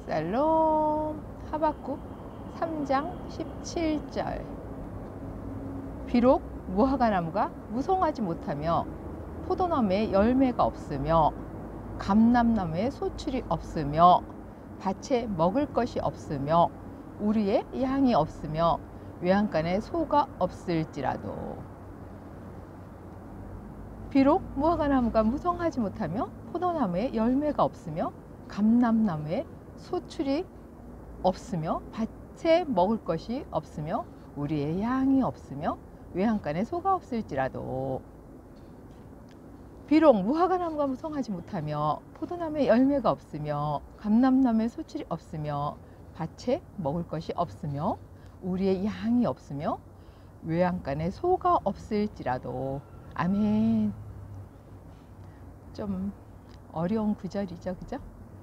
샬롬. 하박국 3장 17절. 비록 무화과나무가 무성하지 못하며 포도나무에 열매가 없으며 감람나무에 소출이 없으며 밭에 먹을 것이 없으며 우리의 양이 없으며 외양간에 소가 없을지라도. 비록 무화과나무가 무성하지 못하며 포도나무에 열매가 없으며 감람나무에 소출이 없으며 밭에 먹을 것이 없으며 우리의 양이 없으며 외양간에 소가 없을지라도. 비록 무화과나무가 무성하지 못하며 포도나무에 열매가 없으며 감람나무에 소출이 없으며 밭에 먹을 것이 없으며 우리의 양이 없으며 외양간에 소가 없을지라도. 아멘. 좀 어려운 구절이죠, 그죠?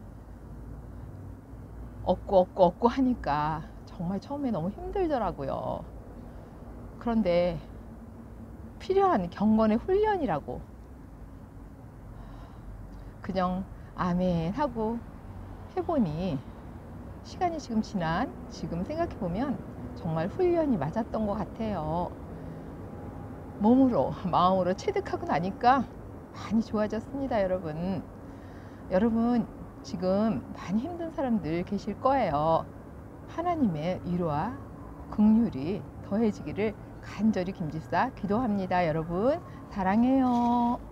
없고 하니까 정말 처음에 너무 힘들더라고요. 그런데 필요한 경건의 훈련이라고 그냥 아멘 하고 해보니 시간이 지금 지금 생각해보면 정말 훈련이 맞았던 것 같아요. 몸으로 마음으로 체득하고 나니까 많이 좋아졌습니다. 여러분 지금 많이 힘든 사람들 계실 거예요. 하나님의 위로와 긍휼이 더해지기를 간절히 김집사 기도합니다. 여러분 사랑해요.